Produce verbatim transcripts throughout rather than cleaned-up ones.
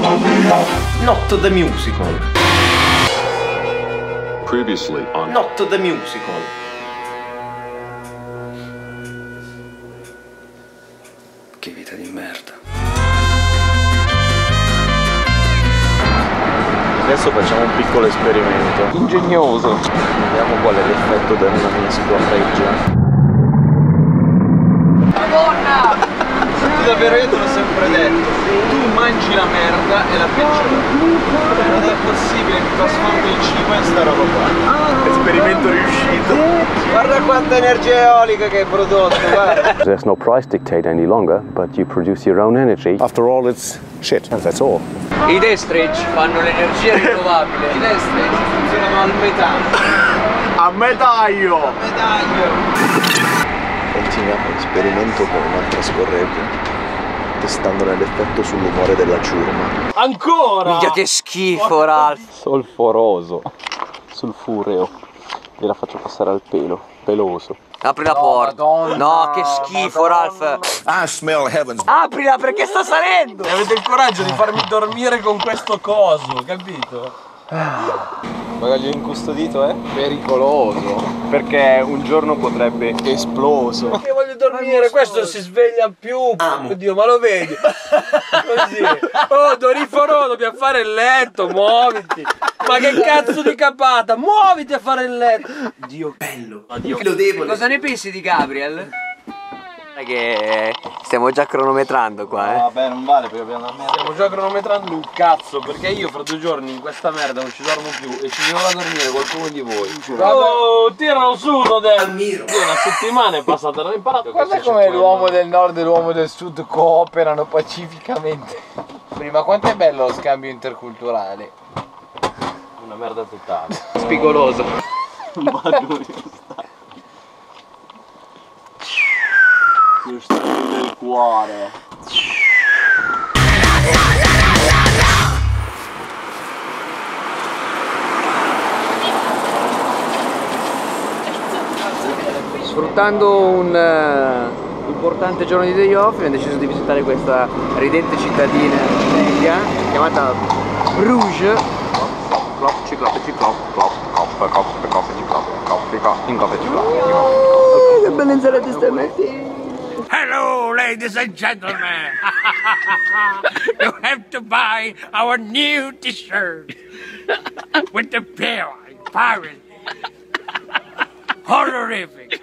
Not the musical. Previously on Not the musical. Che vita di merda. Adesso facciamo un piccolo esperimento. Ingegnoso. Vediamo qual è l'effetto del manisco a reggia. Madonna! Davvero, io te l'ho sempre detto, tu mangi la merda e la peggiori. Non è possibile che trasformi il cibo in sta roba qua. Esperimento riuscito. Guarda quanta energia eolica che hai prodotto, guarda. There's no price dictate any longer, but you produce your own energy. After all, it's shit, and that's all. I Destridge fanno l'energia rinnovabile. I Destridge funzionano al metano. A medaglio! A medaglio! Continuiamo l'esperimento con un'altra scorreggia, testandone l'effetto sull'umore della ciurma. Ancora! Minchia che schifo, Ralph! Solforoso, sulfureo. Gliela faccio passare al pelo, peloso. Apri la porta. Madonna, no, che schifo, Madonna. Ralph! I smell heaven's. Aprila perché sta salendo! E avete il coraggio di farmi dormire con questo coso, capito? Bagaglio incustodito è pericoloso, perché un giorno potrebbe esploso. Che voglio dormire, questo si sveglia più. Oddio, ma lo vedi? Così. Oh, Doriforo, dobbiamo fare il letto, muoviti. Ma che cazzo di capata, muoviti a fare il letto. Dio bello. Addio. Lo devo. Cosa ne pensi di Gabriel? Che stiamo già cronometrando qua, eh. No, vabbè, non vale perché abbiamo la merda. Stiamo già cronometrando un cazzo, perché io fra due giorni in questa merda non ci dormo più e ci devo a dormire qualcuno di voi. Oh, tiralo su, Del. Una settimana è passata, non ho imparato. Guarda come l'uomo del nord e l'uomo del sud cooperano pacificamente. Ma quanto è bello lo scambio interculturale. Una merda totale. Spigoloso. Lo stadio del cuore. Sfruttando un uh, importante giorno di day off abbiamo deciso di visitare questa ridente cittadina belga chiamata Bruges. Clop, ciclop, ciclop, clop, clop, clop, clop, ciclop, clop, ciclop, clop, ciclop. Che bellezza la testa stamattina. Hello, ladies and gentlemen. You have to buy our new t-shirt with the bear pirate. Horrific.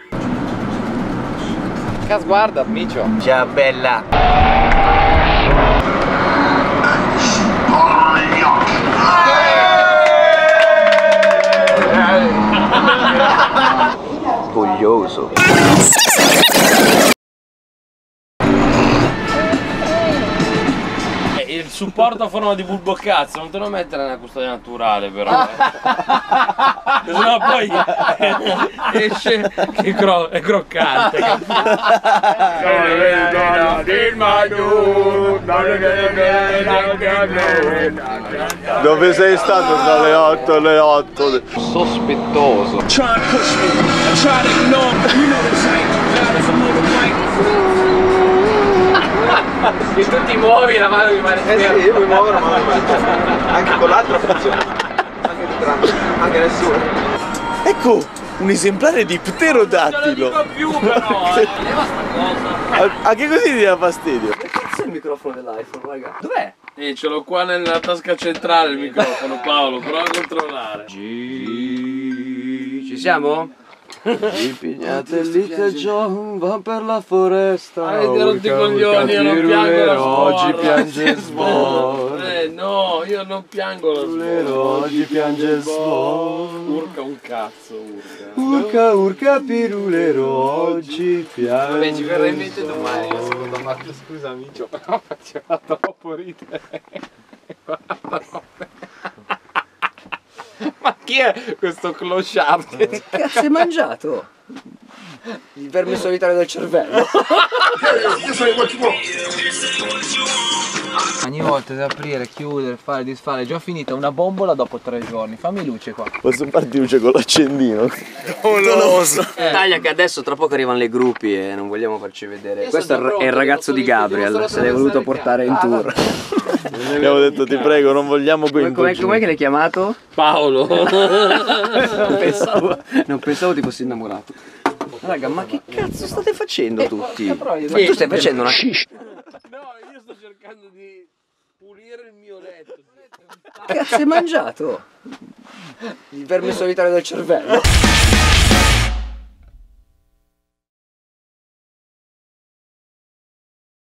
Cas guarda, micio. Ciao bella. Spoglioso. Il supporto a forma di bulbo cazzo, non te lo mettere nella custodia naturale però. Eh. Sennò poi esce che cro è croccante. Dove sei stato dalle otto alle otto? Sospettoso. E tu ti muovi la mano rimane ferma. Eh sì, io mi muovo la mano rimane ferma. Anche con l'altra funziona. Anche entrambe, anche nessuno. Ecco, un esemplare di pterodattilo. Non te lo dico più però, eh. Leva sta cosa. A, a che così ti dà fastidio? Che cazzo è il microfono dell'iPhone, raga? Dov'è? Eh, ce l'ho qua nella tasca centrale il microfono, Paolo, prova a controllare. Ci siamo? Impegnate Little John va per la foresta. Avete rotto i coglioni, io non piango la oggi sborra. piange il sbor. Eh no, io non piango la sborra. Oggi piange il sbor. Urca un cazzo, urca. Urca urca pirulero oggi piange. Vabbè, ci verrà in mente domani la seconda parte. Scusa amico, però faceva troppo ridere. Ma chi è questo clochard? Che cazzo hai mangiato? Il verme solitario del cervello. Ogni volta da aprire, chiudere, fare, disfare, è già finita una bombola dopo tre giorni. Fammi luce qua. Posso farti luce con l'accendino? Doloso. Eh. Taglia che adesso tra poco arrivano le gruppi e non vogliamo farci vedere. Questo è il ragazzo di Gabriel, se l'hai voluto portare in tour. Abbiamo detto ti prego, non vogliamo Com'è, com'è, com'è che l'hai chiamato? Paolo. non, pensavo, non pensavo ti fossi innamorato. Raga, ma che cazzo state facendo tutti? Ma tu stai facendo una sciscia. No, io sto cercando di pulire il mio letto. Cazzo hai mangiato? Il verme solitario del cervello.